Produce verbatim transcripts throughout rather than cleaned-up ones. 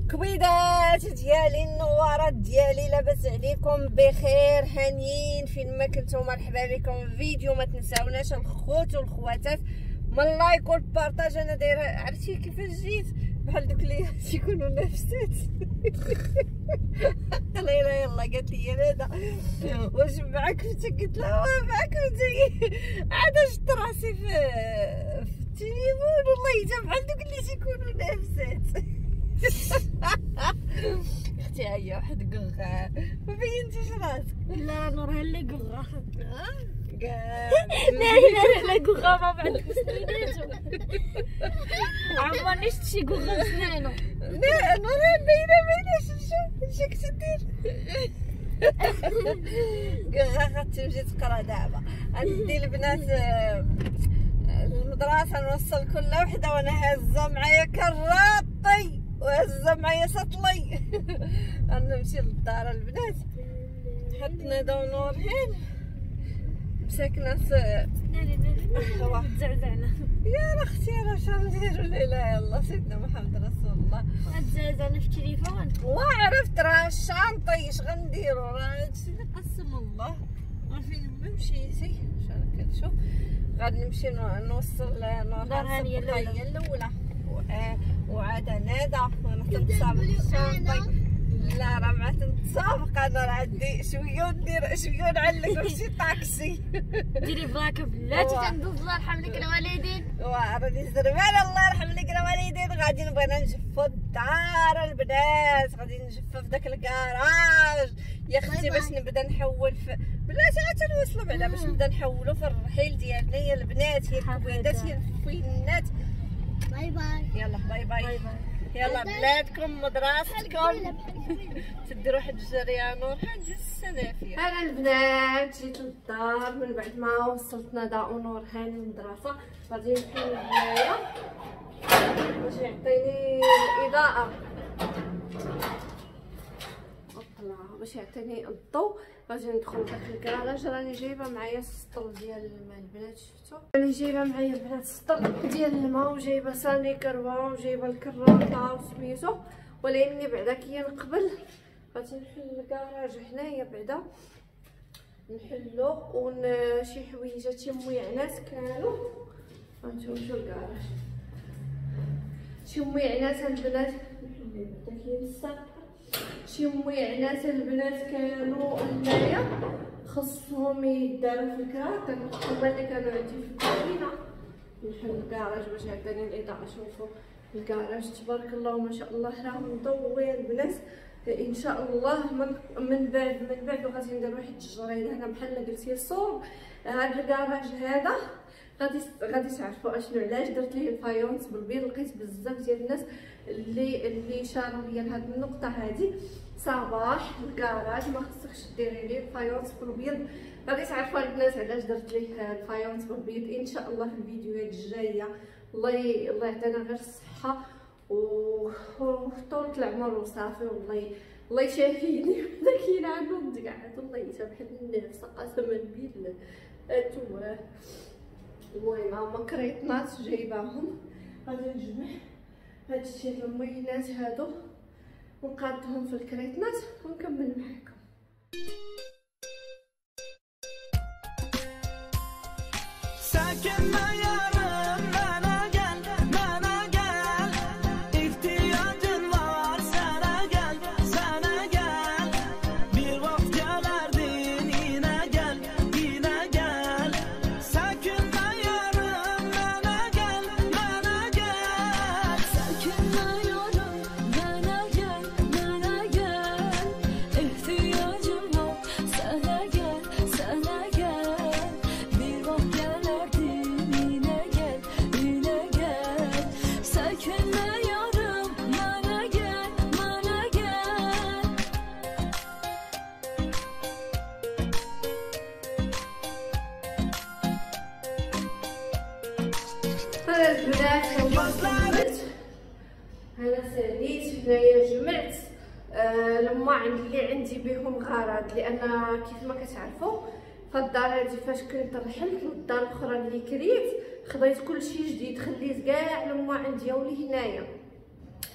كويدات ديالي النوارات ديالي، لاباس عليكم بخير هانيين فين ما كنتو؟ مرحبا بكم في فيديو. ما تنساوناش الخوت والخواتات من اللايك والبارطاج. انا دايره عرفتي كيفاش جيت بحال دوك اللي تيكونوا نافسات قليله يلا قالت لي هذا واش معاك فتي؟ قلت لها واه معاك فتي. عاد شفت راسي في في التليفون والله حتى بحال دوك اللي تيكونوا نافسات. اختي هي واحد قغا ما بينتيش راسك. لا نور اللي قغا قال لا لا لا قغا ما بعد سنيناتو عمرني شفت شي قغا بسنانو. لا نور باينه باينه شوف شو كنتي دير. قغا غتمشي تقرا دابا. غندي البنات المدرسه نوصل كل وحده وانا هازه معايا كراطي وهازه معايا سطلي. غنمشي للدار البنات حطنا داو نور هين مساكنه هو تزعزعنا. يا اختي راه شنديرو؟ لا اله الا الله سيدنا محمد رسول الله. تزعزعنا في التليفون. وا عرفت راه الشانطي اش غنديرو؟ راه هادشي اللي قسم الله. فين ما مشيتي شنو كنشوف غادي نمشي نوصل نور هانيه الاولى وعاد نادا وانا تنتسابق الشانطي. لا راه مع تنتسابق انا راه عندي شويه ندير شويه نعلق شي طاكسي. ديري بلاكه بلاتي تندوز الله يرحم لك الوالدين. وا راني زربانه الله يرحم لك الوالدين. غادي نبغينا نجفو الدار البنات، غادي نجفو في داك الكراج يا اختي باش نبدا نحول في بلاتي. عاد تنوصلوا بعدا باش نبدا نحولوا في الرحيل ديالنا يا البنات يا الكويدات يا الفوينات. باي باي. يلا باي باي, باي, باي. يلا بلادكم مدرستكم تديروا واحد الجريه نور حاجه السنافيه. انا البنات جيت للدار من بعد ما وصلتنا دا ونور هاني المدرسه. غادي نحل هنايا باش يعطيني الاضاءه باش يعطيني الضوء. غادي ندخل داك الكراج. راني جايبه معايا السطل ديال الماء البنات شفتوا. راني جايبه معايا البنات السطل ديال الماء وجايبه صاني كروه وجايبه الكراطه وسميتو. ولكني بعدا كي نقبل غادي نحل الكراج هنايا بعدا نحلو ون شي حويجات شي ميعنات كانوا غنشوفوا شو الكراج شي ميعنات البنات نحل بعدا كي نستقر شي ميعنات البنات كانوا هنايا خصهم يداروا في الكراط. هما اللي كانوا عندي في الكوزينه. نحل الكراج باش يعطيني الاضاءه. شوفوا الكراج تبارك الله ما شاء الله راه مضوي البنات. ان شاء الله من من بعد من بعد غادي ندير واحد الجريده هنا بحال قلتي الصور. هذا الكراج هذا غادي غادي تعرفوا اشنو علاش درت ليه الفايونس بالبيض. لقيت بزاف ديال الناس اللي اللي شاروا ليا لهاد النقطه هذه. صباح الكراج ما خصكش ديري ليه الفايونس بالبيض. غادي تعرفوا البنات علاش درت ليه الفايونس بالبيض ان شاء الله في الفيديوهات الجايه. الله الله يعطينا غير الصحه وطولة العمر وصافي. والله الله يشافيني حتى كاين عنهم تقعد والله حتى بحال النفس قسما بالله. هانتوما المهم هما كريطنات جايباهم. غادي نجمع هادشي المينات هادو ونقادهم في الكريطنات ونكمل معاكم. ساكن البنات انا ساليت هنايا جمعت آه الماعن اللي عندي بهم غرض. لان كيف ما كتعرفوا فالدار هادي فاش كنت رحلت للدار الاخرى اللي كريت خديت كلشي جديد. خليت كاع الماعن ديالي هنايا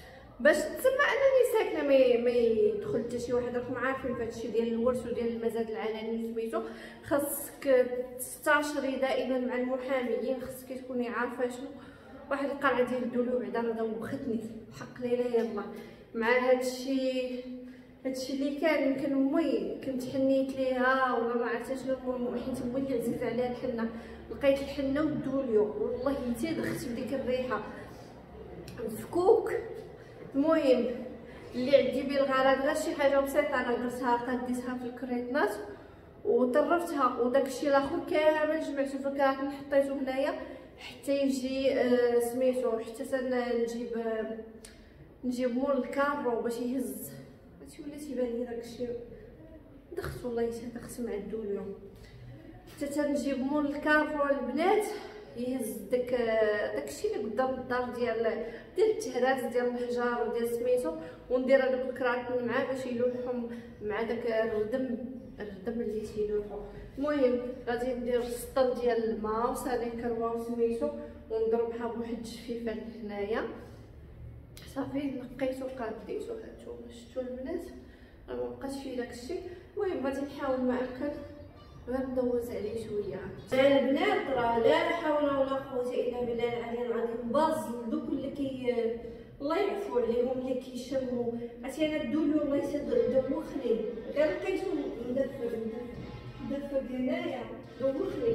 باش تسمى انني ساكنه ما ما يدخل حتى شي واحد. راكم عارفين فهادشي ديال الورث وديال المزاد العلني سميتو، خاصك تستشري دائما مع المحاميين، خاصك تكوني عارفه شنو واحد القرعه ديال الدلو. بعدا راه دوختني حق ليله يلاه مع هادشي هادشي اللي كان. يمكن امي كنت حنيت ليها ولا ما عرفتش شنو، حيت امي اللي عزيز عليها الحنه. لقيت الحنه والدوليو والله حتى دخلت بديك الريحه مفكوك. المهم اللي عندي بيه الغرض غير شي حاجه بسيطه، انا درتها قديتها في الكريطنات وطرفتها، وداكشي الاخر كامل جمعته في الكراتين حطيته هنايا حتى يجي آه سميتو، حتى نجيب آه نجيب مول الكارو باش يهز. هادشي ولا تيبان لي داكشي دخت والله دخت مع الدوليو، حتى تنجيب مول الكارو البنات يهز داك داكشي اللي قدام الدار ديال ديال التهرات ديال الحجار وديال سميتو، وندير هذوك الكراتين معاه باش يلوحهم مع داك الردم الردم اللي تيلوحو. المهم غادي ندير سطل ديال الماء وصافي كروه سميتو ونضربها بواحد الجفيفه هنايا صافي. نقيتو قاديتو هانتوما شفتو البنات راه مبقاش فيه داكشي. المهم غادي نحاول ما امكن غير ندوز عليه شويه. البنات راه لا حول ولا قوه الا بالله العلي العظيم، باز دوك اللي كي الله يعفو عليهم اللي كيشموا. عرفتي انا الدولي والله دوخني، غير لقيتو مدفق مدفق هنايا دوخني.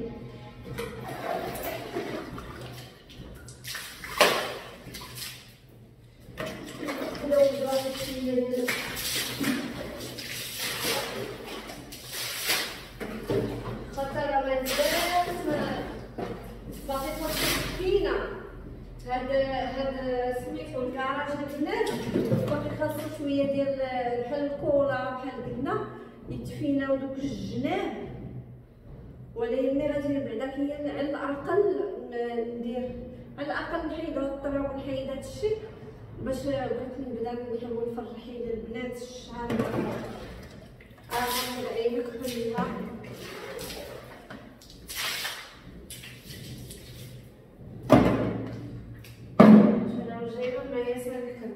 هاد هاد سميتو الكراج البنات باقي خاصو شويه ديال بحال الكولا بحال قلنا يتفيناو دوك الجناب، ولكن غادي بعدا كي على الاقل ندير على الاقل نحيد هاد الطرا ونحيد هاد الشيء باش بغيت نبدا نحاول نفرحي للبنات الشعر. اه عينك كلها جايبه معايا سلكه.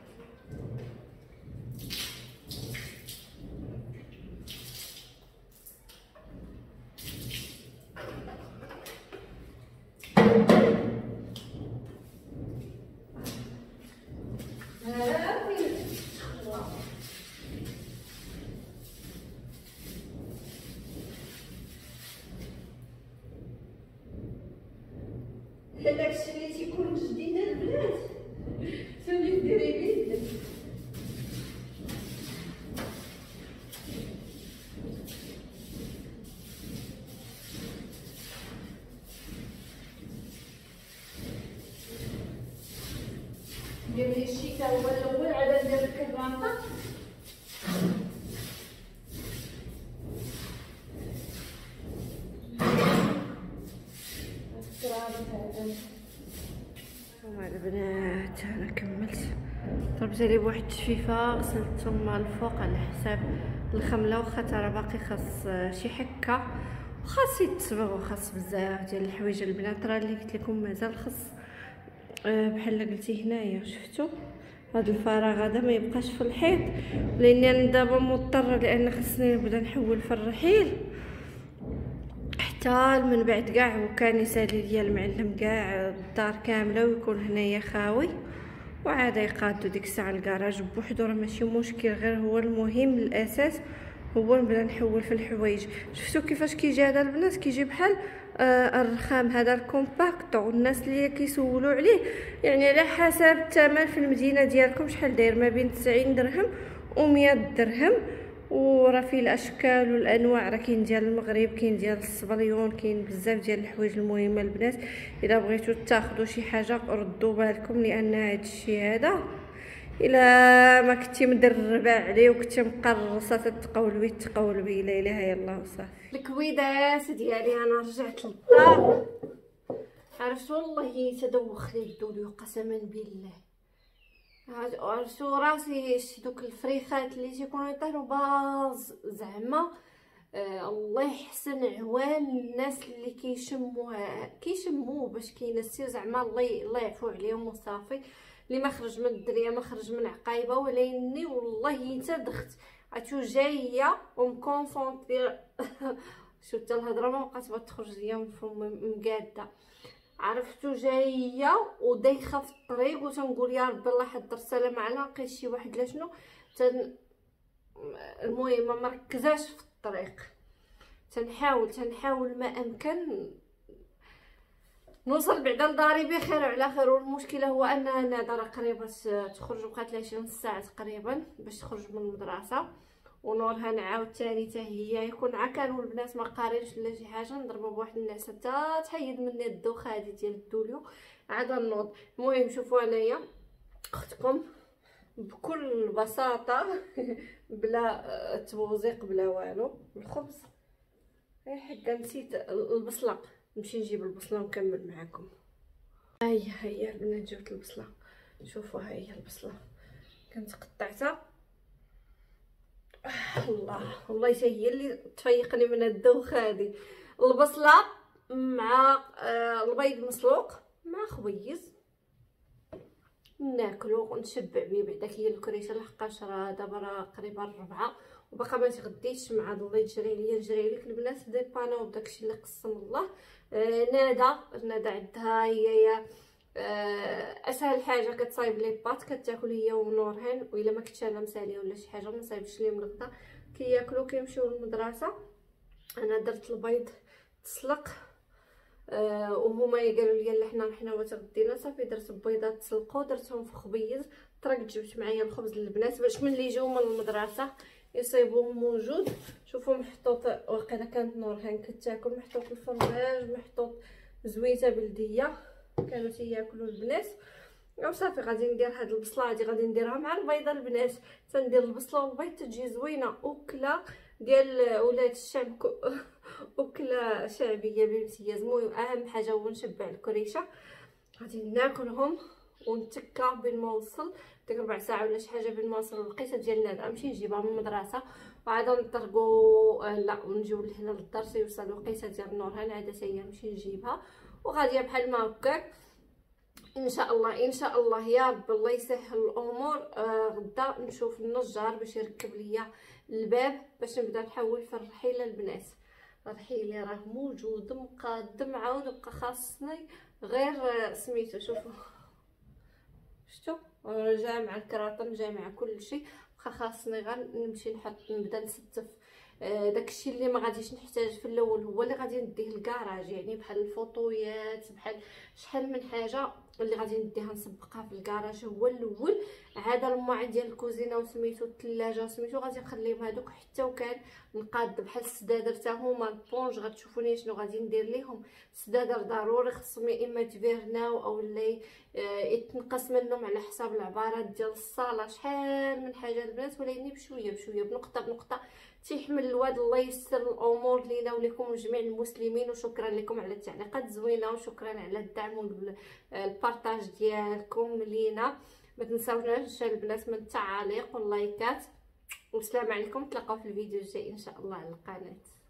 داكشي اللي تيكون جديد البنات شنو ديري بيه. ندير لي الشيكه هو الاول عاد ندير الكراسه. هما البنات انا كملت ضربت عليه بواحد الجفيفه غسلتهم الفوق على حساب الخمله، واخا ترى باقي خاص شي حكه وخاص يتصبغ وخاص بزاف ديال الحوايج البنات. راه اللي قلت لكم مازال خاص أه بحال قلتي هنايا شفتوا هاد الفراغ هذا ما يبقاش في الحيط، لاني انا دابا مضطره لان خصني نبدا نحول في الرحيل حتى من بعد كاع، وكان يسالي ليا المعلم كاع الدار كامله ويكون هنايا خاوي وعاد يقادو ديك الساعه الكراج بوحدو راه ماشي مشكل. غير هو المهم الاساس هو نبدا نحول في الحوايج. شفتوا كيفاش كيجي هذا البنات كيجي بحال آه الرخام هذا الكومباكت، والناس اللي كيسولوا عليه يعني على حسب الثمن في المدينه ديالكم شحال داير ما بين تسعين درهم و مية درهم. وراه فيه الاشكال والانواع، راه كاين ديال المغرب كاين ديال الصبليون كاين بزاف ديال الحوايج المهمه البنات. الا بغيتو تاخذوا شي حاجه ردوا بالكم لان هذا الشيء هذا الا ما كنتي مدربه عليه وكنتي مقرصه تتقولوي تقولوي لا اله الا الله وصافي. الكويدات ديالي انا رجعت للدار، عرفت والله تدوخ لي الدولي قسما بالله. عرفتو راسي شتي دوك الفريخات اللي تيكونوا يطيروا باز زعما آه الله يحسن عوان الناس اللي كيشموها كيشموه باش كينسيو زعما الله الله يعفو عليهم وصافي. اللي ما خرج من الدريه ما خرج من عقايبه، ولكني والله حتى دخت عتو جايه ومكونسونطري شو حتى الهضره ما بقات تخرج ليا من فمي مقاده. عرفتو جايه ودايخه في الطريق وتنقول يا ربي الله يحضر السلامه على لقيت شي واحد لا شنو تن... المهم ما مركزاش في الطريق. تنحاول تنحاول ما امكن نوصل بعدا لداري بخير وعلى خير. والمشكله هو انها نادره قريبه تخرج، بقات لها عشرين ساعه تقريبا باش تخرج من المدرسه. ونورهان عاوتاني حتى هي يكون عا كانوا البنات ما قارينش ولا شي حاجه نضربها بواحد النعسه حتى تحيد مني الدوخه هذه ديال الدوليو عاد نوض. المهم شوفوا انايا اختكم بكل بساطه بلا تبوزيق بلا والو. الخبز اي حقا نسيت البصله، نمشي نجيب البصله ونكمل معكم. هيا هيا البنات جبت البصله، شوفوا هاي هي البصله كنت قطعتها. الله والله حتى هي اللي تفيقني من الدوخه هذه. البصله مع آه البيض مسلوق مع خبيز ناكلو ونشبع بيه. بعدا هي الكريشه لحقاش راه دابا راه قريبه الربعه وباقا ما تغديتش مع الله يجري ليا نجري لك البنات ديباناو بداكشي اللي قسم الله. آه نادا نادا عندها هي يا آه اسهل حاجه كتصايب لي بات كتاكل هي ونورهان، والا ما كنتش انا مساليه ولا شي حاجه ما صايبش ليهم الغدا كياكلوا كيمشيو للمدرسه. انا درت البيض تسلق آه وهما قالوا لي لا حنا حنا وتغدينا صافي درت بيضات تسلقوا درتهم في خبيز. طرقت جبت معايا الخبز للبنات باش ملي يجيو من المدرسه يصيبوه موجود. شوفوا محطوط واقيلا كانت نورهان كتاكل محطوط الفرماج محطوط زويته بلديه كانوا تياكلوا البنات. وصافي غادي ندير هاد البصله هادي غادي نديرها مع البيضه البنات. تندير البصله والبيض تجي زوينه وكله ديال ولاد الشعب وكله شعبيه بامتياز. المهم اهم حاجه هو نشبع الكريشه غادي ناكلهم ونتكا بين ما وصل ديك ربع ساعه ولا شي حاجه بين ما وصل الوقيته ديالنا نمشي نجيبها من المدرسه وعاد نطرقوا لا ونجيو لهنا للدار تيوصل الوقيته ديال نورهان عاد حتى هي نمشي نجيبها وغاديه بحال ما هكاك ان شاء الله ان شاء الله يا رب الله يسهل الامور. آه غدا نشوف النجار باش يركب ليا الباب باش نبدا نحول في الرحيله البنات. الرحيله راه موجود مقادم عاود بقى خاصني غير سميتو شوفوا شفتوا جا مع الكراطن جا مع كل شيء بقى خاصني غير نمشي نحط نبدا نستف آه داكشي اللي ما غاديش نحتاج في الاول هو اللي غادي نديه للكراج يعني بحال الفوطويات بحال شحال من حاجه اللي غادي نديها نسبقها في الكراج هو الاول. عاد المواعين ديال الكوزينه وسميتو الثلاجه وسميتو غادي نخليهم هذوك حتى وكان نقاد بحال السدادر حتى هما البونج غتشوفوني شنو غادي ندير ليهم. السدادر ضروري خصهم يا اما تفيرناو او اللي يتنقص منهم على حساب العبارات ديال الصاله. شحال من حاجه البنات ولكن بشويه بشويه بنقطه بنقطه تيحمل الواد. الله ييسر الامور لينا ولكم وجميع المسلمين. وشكرا لكم على التعليقات الزوينه وشكرا على الدعم والبارطاج ديالكم لينا. ما تنساوناش البنات من التعاليق واللايكات. والسلام عليكم، نتلاقاو في الفيديو الجاي ان شاء الله على القناه.